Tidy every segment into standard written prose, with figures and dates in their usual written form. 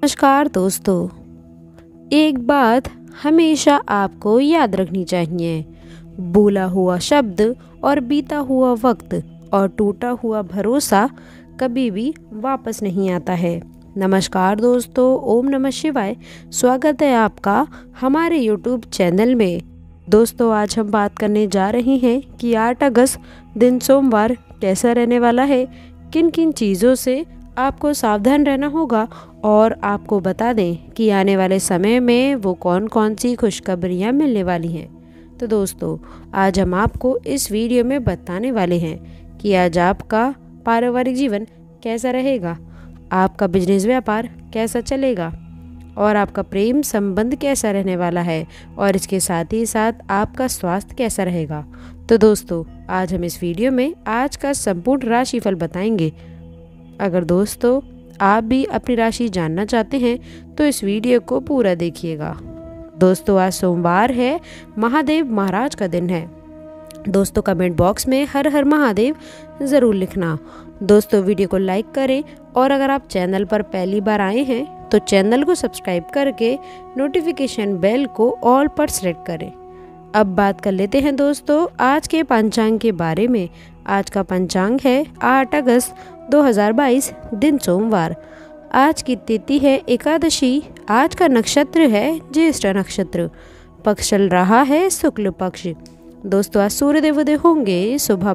नमस्कार दोस्तों। एक बात हमेशा आपको याद रखनी चाहिए, बोला हुआ शब्द और बीता हुआ वक्त और टूटा हुआ भरोसा कभी भी वापस नहीं आता है। नमस्कार दोस्तों, ओम नमः शिवाय। स्वागत है आपका हमारे यूट्यूब चैनल में। दोस्तों, आज हम बात करने जा रहे हैं कि 8 अगस्त दिन सोमवार कैसा रहने वाला है, किन किन चीज़ों से आपको सावधान रहना होगा और आपको बता दें कि आने वाले समय में वो कौन कौन सी खुशखबरियाँ मिलने वाली हैं। तो दोस्तों, आज हम आपको इस वीडियो में बताने वाले हैं कि आज आपका पारिवारिक जीवन कैसा रहेगा, आपका बिजनेस व्यापार कैसा चलेगा और आपका प्रेम संबंध कैसा रहने वाला है और इसके साथ ही साथ आपका स्वास्थ्य कैसा रहेगा। तो दोस्तों, आज हम इस वीडियो में आज का संपूर्ण राशिफल बताएंगे। अगर दोस्तों आप भी अपनी राशि जानना चाहते हैं तो इस वीडियो को पूरा देखिएगा। दोस्तों, आज सोमवार है, महादेव महाराज का दिन है। दोस्तों, कमेंट बॉक्स में हर हर महादेव ज़रूर लिखना। दोस्तों, वीडियो को लाइक करें और अगर आप चैनल पर पहली बार आए हैं तो चैनल को सब्सक्राइब करके नोटिफिकेशन बेल को ऑल पर सेलेक्ट करें। अब बात कर लेते हैं दोस्तों आज के पंचांग के बारे में। आज का पंचांग है 8 अगस्त 2022 दिन सोमवार। आज की तिथि है एकादशी। आज का नक्षत्र है ज्येष्ठ नक्षत्र। पक्ष चल रहा है शुक्ल पक्ष। दोस्तों, आज सूर्यदेव उदय होंगे सुबह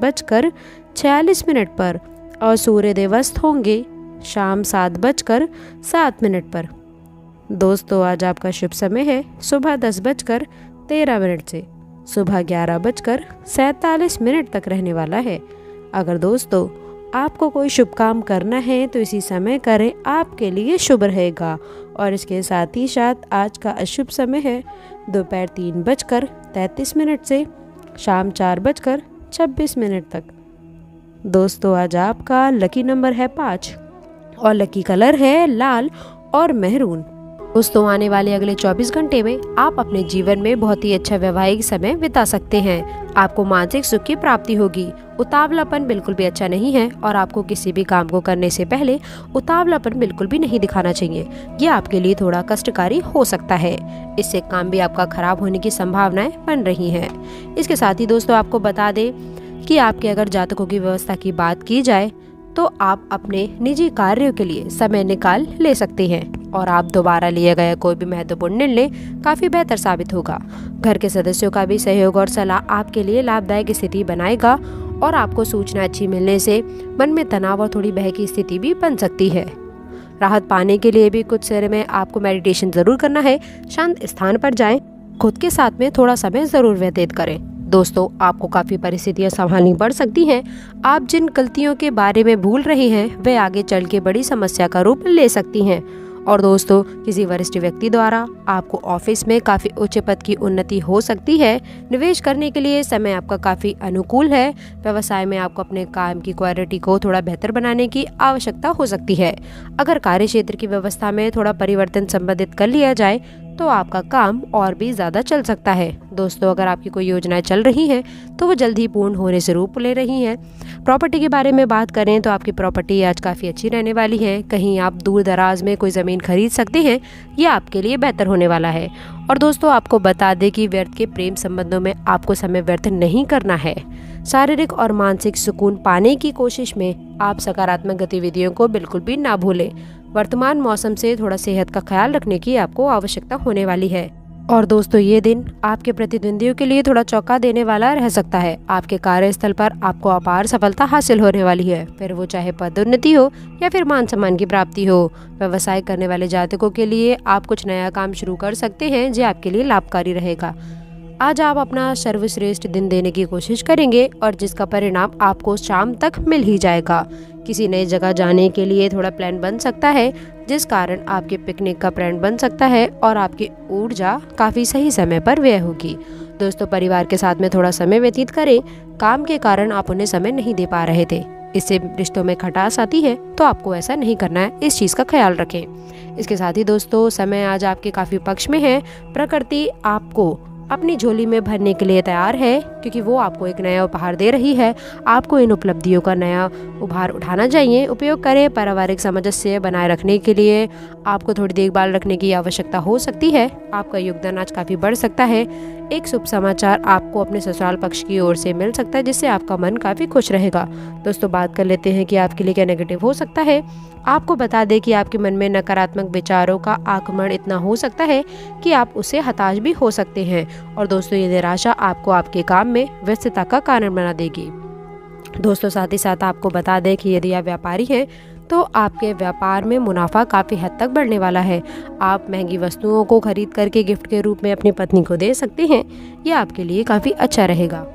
5:46 पर और सूर्यदेव अस्त होंगे शाम 7:07 पर। दोस्तों, आज आपका शुभ समय है सुबह 10:13 से सुबह 11:47 तक रहने वाला है। अगर दोस्तों आपको कोई शुभ काम करना है तो इसी समय करें, आपके लिए शुभ रहेगा। और इसके साथ ही साथ आज का अशुभ समय है दोपहर 3:33 से शाम 4:26 तक। दोस्तों, आज आपका लकी नंबर है 5 और लकी कलर है लाल और मेहरून। दोस्तों, आने वाले अगले 24 घंटे में आप अपने जीवन में बहुत ही अच्छा वैवाहिक समय बिता सकते हैं। आपको मानसिक सुख की प्राप्ति होगी। उतावलापन बिल्कुल भी अच्छा नहीं है और आपको किसी भी काम को करने से पहले उतावलापन बिल्कुल भी नहीं दिखाना चाहिए। ये आपके लिए थोड़ा कष्टकारी हो सकता है। इससे काम भी आपका खराब होने की संभावनाएं बन रही हैं। इसके साथ ही दोस्तों आपको बता दें कि आपके अगर जातकों की व्यवस्था की बात की जाए तो आप अपने निजी कार्यों के लिए समय निकाल ले सकते हैं और आप दोबारा लिए गए कोई भी महत्वपूर्ण निर्णय काफी बेहतर साबित होगा। घर के सदस्यों का भी सहयोग और सलाह आपके लिए लाभदायक स्थिति बनाएगा और आपको सूचना अच्छी मिलने से मन में तनाव और थोड़ी भय की स्थिति भी बन सकती है। राहत पाने के लिए भी कुछ समय में आपको मेडिटेशन जरूर करना है। शांत स्थान पर जाएं, खुद के साथ में थोड़ा समय जरूर व्यतीत करें। दोस्तों, आपको काफ़ी परिस्थितियां संभालनी पड़ सकती हैं। आप जिन गलतियों के बारे में भूल रहे हैं वे आगे चल के बड़ी समस्या का रूप ले सकती हैं। और दोस्तों, किसी वरिष्ठ व्यक्ति द्वारा आपको ऑफिस में काफ़ी उच्च पद की उन्नति हो सकती है। निवेश करने के लिए समय आपका काफ़ी अनुकूल है। व्यवसाय में आपको अपने काम की क्वालिटी को थोड़ा बेहतर बनाने की आवश्यकता हो सकती है। अगर कार्य क्षेत्र की व्यवस्था में थोड़ा परिवर्तन संबंधित कर लिया जाए तो आपका काम और भी ज़्यादा चल सकता है। दोस्तों, अगर आपकी कोई योजनाएं चल रही हैं तो वो जल्द ही पूर्ण होने से रूप ले रही हैं। प्रॉपर्टी के बारे में बात करें तो आपकी प्रॉपर्टी आज काफ़ी अच्छी रहने वाली है। कहीं आप दूर दराज में कोई ज़मीन खरीद सकते हैं, ये आपके लिए बेहतर होने वाला है। और दोस्तों, आपको बता दें कि व्यर्थ के प्रेम संबंधों में आपको समय व्यर्थ नहीं करना है। शारीरिक और मानसिक सुकून पाने की कोशिश में आप सकारात्मक गतिविधियों को बिल्कुल भी ना भूलें। वर्तमान मौसम से थोड़ा सेहत का ख्याल रखने की आपको आवश्यकता होने वाली है। और दोस्तों, ये दिन आपके प्रतिद्वंदियों के लिए थोड़ा चौंका देने वाला रह सकता है। आपके कार्यस्थल पर आपको अपार सफलता हासिल होने वाली है, फिर वो चाहे पदोन्नति हो या फिर मान सम्मान की प्राप्ति हो। व्यवसाय करने वाले जातकों के लिए आप कुछ नया काम शुरू कर सकते हैं जो आपके लिए लाभकारी रहेगा। आज आप अपना सर्वश्रेष्ठ दिन देने की कोशिश करेंगे और जिसका परिणाम आपको शाम तक मिल ही जाएगा। किसी नई जगह जाने के लिए थोड़ा प्लान बन सकता है, जिस कारण आपके पिकनिक का प्लान बन सकता है और आपकी ऊर्जा काफ़ी सही समय पर व्यय होगी। दोस्तों, परिवार के साथ में थोड़ा समय व्यतीत करें। काम के कारण आप उन्हें समय नहीं दे पा रहे थे, इससे रिश्तों में खटास आती है, तो आपको ऐसा नहीं करना है। इस चीज़ का ख्याल रखें। इसके साथ ही दोस्तों, समय आज आपके काफ़ी पक्ष में है। प्रकृति आपको अपनी झोली में भरने के लिए तैयार है, क्योंकि वो आपको एक नया उपहार दे रही है। आपको इन उपलब्धियों का नया उपहार उठाना चाहिए। उपयोग करें। पारिवारिक सामंजस्य बनाए रखने के लिए आपको थोड़ी देखभाल रखने की आवश्यकता हो सकती है। आपका योगदान आज काफ़ी बढ़ सकता है। एक शुभ समाचार आपको अपने ससुराल पक्ष की ओर से मिल सकता है, जिससे आपका मन काफ़ी खुश रहेगा। दोस्तों, बात कर लेते हैं कि आपके लिए क्या नेगेटिव हो सकता है। आपको बता दें कि आपके मन में नकारात्मक विचारों का आक्रमण इतना हो सकता है कि आप उससे हताश भी हो सकते हैं। और दोस्तों, ये निराशा आपको आपके काम में व्यस्तता का कारण बना देगी। दोस्तों, साथ ही साथ आपको बता दें कि यदि आप व्यापारी हैं तो आपके व्यापार में मुनाफा काफ़ी हद तक बढ़ने वाला है। आप महंगी वस्तुओं को खरीद करके गिफ्ट के रूप में अपनी पत्नी को दे सकते हैं। यह आपके लिए काफ़ी अच्छा रहेगा।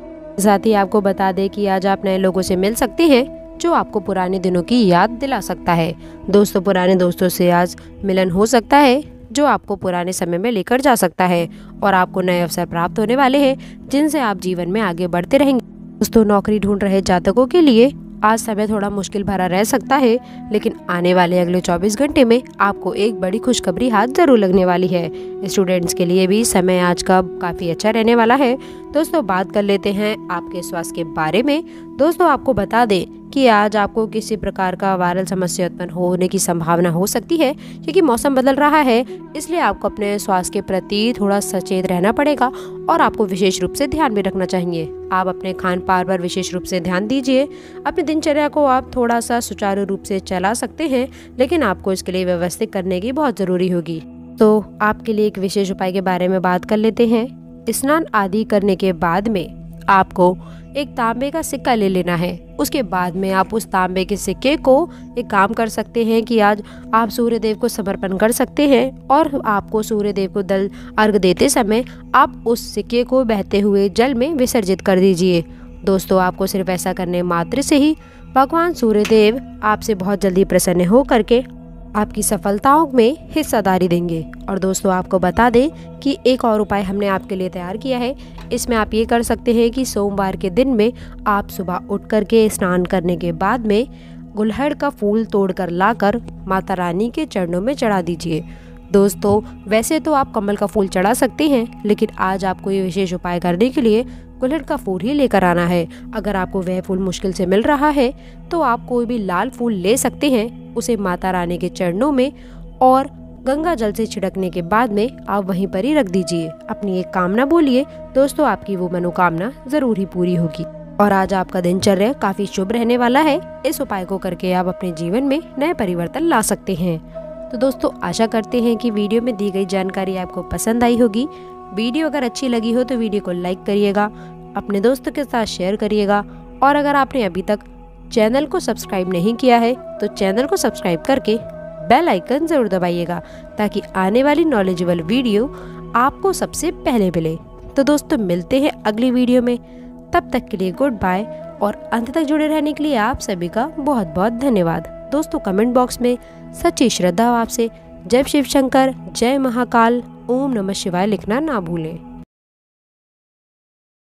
साथ ही आपको बता दें कि आज आप नए लोगों से मिल सकते हैं, जो आपको पुराने दिनों की याद दिला सकता है। दोस्तों, पुराने दोस्तों से आज मिलन हो सकता है, जो आपको पुराने समय में लेकर जा सकता है, और आपको नए अवसर प्राप्त होने वाले हैं, जिनसे आप जीवन में आगे बढ़ते रहेंगे। दोस्तों, नौकरी ढूंढ रहे जातकों के लिए आज समय थोड़ा मुश्किल भरा रह सकता है, लेकिन आने वाले अगले 24 घंटे में आपको एक बड़ी खुशखबरी हाथ जरूर लगने वाली है। स्टूडेंट्स के लिए भी समय आज का काफ़ी अच्छा रहने वाला है। दोस्तों, बात कर लेते हैं आपके स्वास्थ्य के बारे में। दोस्तों, आपको बता दें कि आज आपको किसी प्रकार का वायरल समस्या उत्पन्न होने की संभावना हो सकती है, क्योंकि मौसम बदल रहा है। इसलिए आपको अपने स्वास्थ्य के प्रति थोड़ा सचेत रहना पड़ेगा और आपको विशेष रूप से ध्यान भी रखना चाहिए। आप अपने खान पान पर विशेष रूप से ध्यान दीजिए। अपनी दिनचर्या को आप थोड़ा सा सुचारू रूप से चला सकते हैं, लेकिन आपको इसके लिए व्यवस्थित करने की बहुत ज़रूरी होगी। तो आपके लिए एक विशेष उपाय के बारे में बात कर लेते हैं। स्नान आदि करने के बाद में आपको एक तांबे का सिक्का ले लेना है। उसके बाद में आप उस तांबे के सिक्के को एक काम कर सकते हैं कि आज आप सूर्य देव को समर्पण कर सकते हैं, और आपको सूर्य देव को दल अर्घ देते समय आप उस सिक्के को बहते हुए जल में विसर्जित कर दीजिए। दोस्तों, आपको सिर्फ ऐसा करने मात्र से ही भगवान सूर्य देव आपसे बहुत जल्दी प्रसन्न हो करके आपकी सफलताओं में हिस्सेदारी देंगे। और दोस्तों, आपको बता दें कि एक और उपाय हमने आपके लिए तैयार किया है। इसमें आप ये कर सकते हैं कि सोमवार के दिन में आप सुबह उठ करके स्नान करने के बाद में गुलहड़ का फूल तोड़कर लाकर माता रानी के चरणों में चढ़ा दीजिए। दोस्तों, वैसे तो आप कमल का फूल चढ़ा सकते हैं, लेकिन आज आपको ये विशेष उपाय करने के लिए गुलहड़ का फूल ही लेकर आना है। अगर आपको वह फूल मुश्किल से मिल रहा है तो आप कोई भी लाल फूल ले सकते हैं, उसे माता रानी के चरणों में और गंगा जल से छिड़कने के बाद में आप वहीं पर ही रख दीजिए। अपनी एक कामना बोलिए। दोस्तों, आपकी वो मनोकामना जरूर ही पूरी होगी। और आज आपका दिनचर्या काफी शुभ रहने वाला है। इस उपाय को करके आप अपने जीवन में नए परिवर्तन ला सकते हैं। तो दोस्तों, आशा करते हैं कि वीडियो में दी गई जानकारी आपको पसंद आई होगी। वीडियो अगर अच्छी लगी हो तो वीडियो को लाइक करिएगा, अपने दोस्तों के साथ शेयर करिएगा, और अगर आपने अभी तक चैनल को सब्सक्राइब नहीं किया है तो चैनल को सब्सक्राइब करके बेल आइकन जरूर दबाइएगा, ताकि आने वाली नॉलेजेबल वीडियो आपको सबसे पहले मिले। तो दोस्तों, मिलते हैं अगली वीडियो में। तब तक के लिए गुड बाय, और अंत तक जुड़े रहने के लिए आप सभी का बहुत बहुत धन्यवाद। दोस्तों, कमेंट बॉक्स में सच्ची श्रद्धा आपसे जय शिव शंकर, जय महाकाल, ओम नमः शिवाय लिखना ना भूलें।